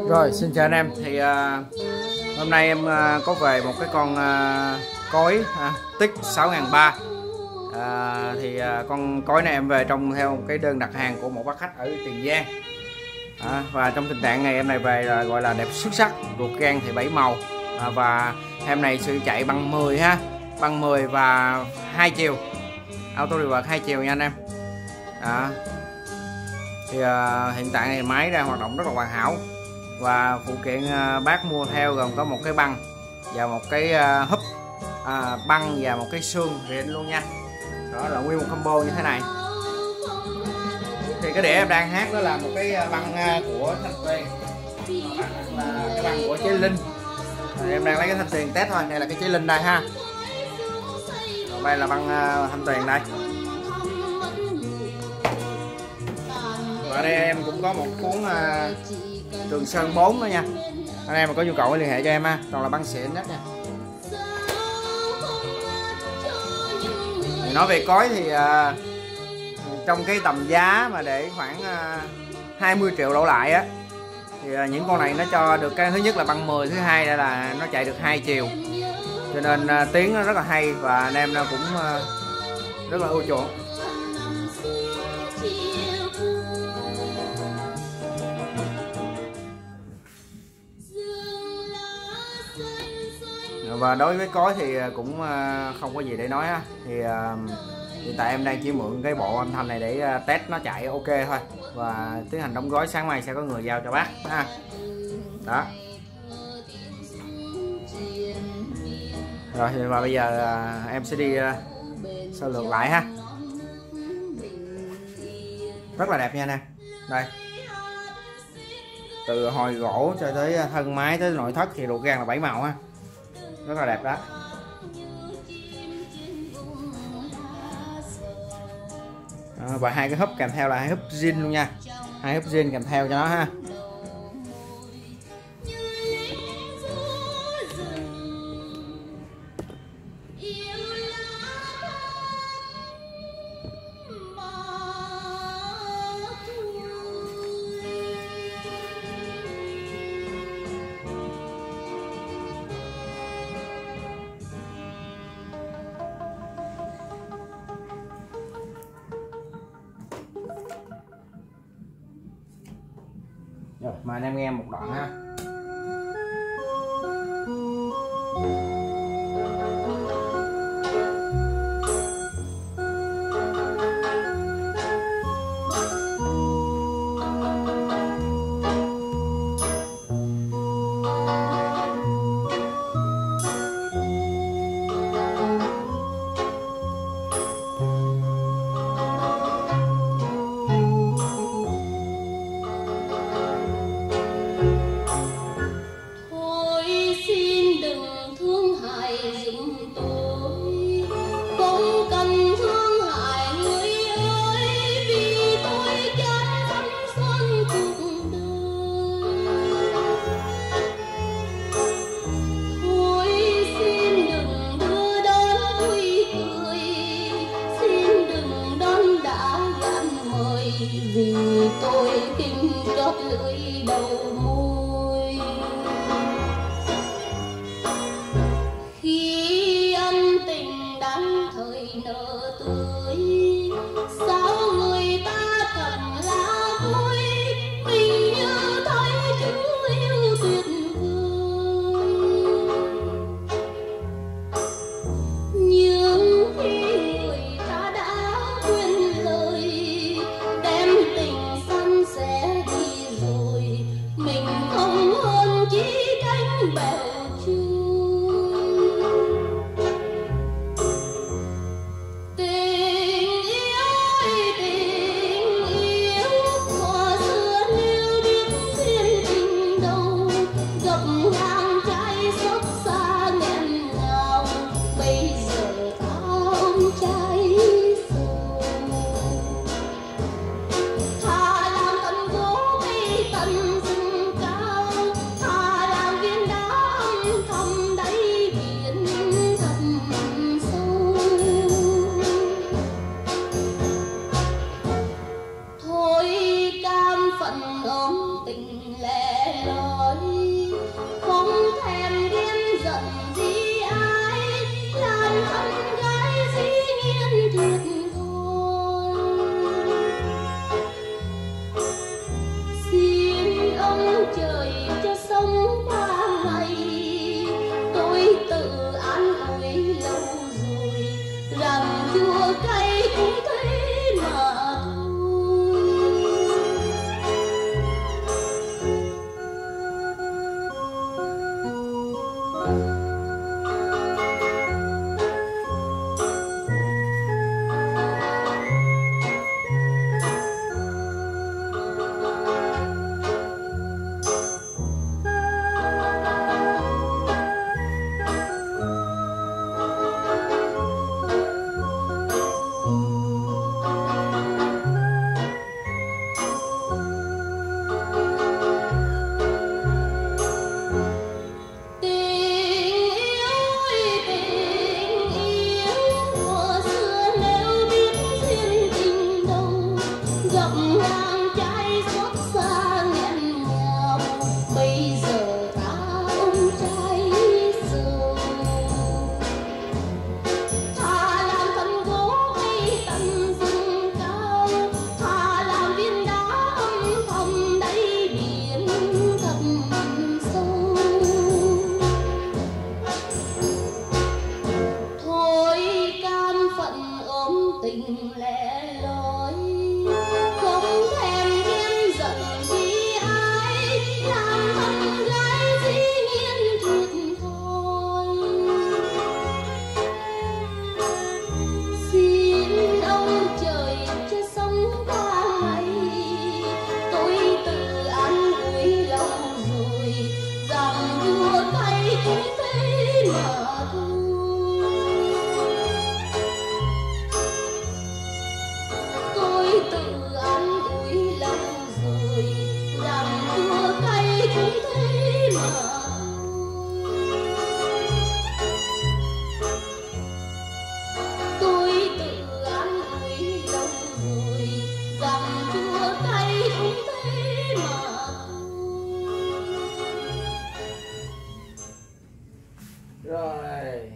Rồi, xin chào anh em. Thì hôm nay em có về một cái con cối tích 6.300. Thì con cối này em về trong theo một cái đơn đặt hàng của một bác khách ở Tiền Giang. Và trong tình trạng ngày em này về là gọi là đẹp xuất sắc, ruột gan thì 7 màu. Và em này sẽ chạy băng 10 ha, băng 10 và 2 chiều, auto reverse 2 chiều nha anh em. Thì hiện tại này máy đang hoạt động rất là hoàn hảo. Và phụ kiện bác mua theo gồm có một cái băng và một cái húp, băng và một cái xương rịn luôn nha. Đó là nguyên một combo như thế này. Thì cái đĩa em đang hát đó là một cái băng của Thanh Tuyền, là cái băng của Chế Linh. Em đang lấy cái Thanh Tuyền test thôi. Đây là cái Chế Linh đây ha. Còn đây là băng Thanh Tuyền đây. Và đây em cũng có một cuốn Trường Sơn 4 nữa nha. Anh em mà có nhu cầu liên hệ cho em ha. Còn là băng xịn nhất nha. Thì nói về cối thì trong cái tầm giá mà để khoảng 20 triệu đổ lại á, thì những con này nó cho được cái thứ nhất là băng 10, thứ hai là nó chạy được 2 chiều, cho nên tiếng nó rất là hay và anh em nó cũng rất là ưa chuộng. Và đối với cối thì cũng không có gì để nói ha. Thì hiện tại em đang chỉ mượn cái bộ âm thanh này để test nó chạy ok thôi, và tiến hành đóng gói, sáng mai sẽ có người giao cho bác ha. Đó. Rồi và bây giờ em sẽ đi sơ lược lại ha. Rất là đẹp nha nè. Đây, từ hồi gỗ cho tới thân máy tới nội thất thì ruột gan là 7 màu ha. Rất là đẹp đó. Và hai cái húp kèm theo là hai húp zin luôn nha, hai húp zin kèm theo cho nó ha. Rồi, mà anh em nghe một đoạn ha. Vì tôi kinh chót lưỡi đầu môi, khi ân tình đang thời nở tươi, sao người ta cần là vui, mình như thấy chữ yêu tuyệt vời. Nhưng khi người ta đã quên lời, tình săn sẽ đi rồi, mình không hơn chỉ cánh bèo trôi. Tình yêu ơi ông trời cho sống qua ngày, tôi tự an ủi lâu rồi rằng chua cay cũng thế mà tình lẻ loi, không thèm ghen giận vì ai, làm thân gái dĩ nhiên thiệt thòi. Xin ông trời cho sống qua ngày, tôi tự an ủi lâu rồi rằng chua cay cũng thế mà thôi. Tự an ủi lâu rồi rằng chua cay cũng thế mà tôi tự an ủi lâu rồi rằng chua cay cũng thế mà rồi.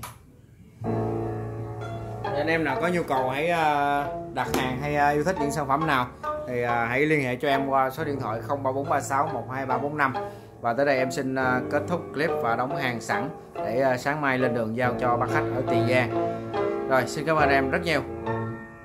Anh em nào có nhu cầu hãy đặt hàng hay yêu thích những sản phẩm nào thì hãy liên hệ cho em qua số điện thoại 0343612345. Và tới đây em xin kết thúc clip và đóng hàng sẵn để sáng mai lên đường giao cho bác khách ở Tiền Giang. Rồi, xin cảm ơn em rất nhiều.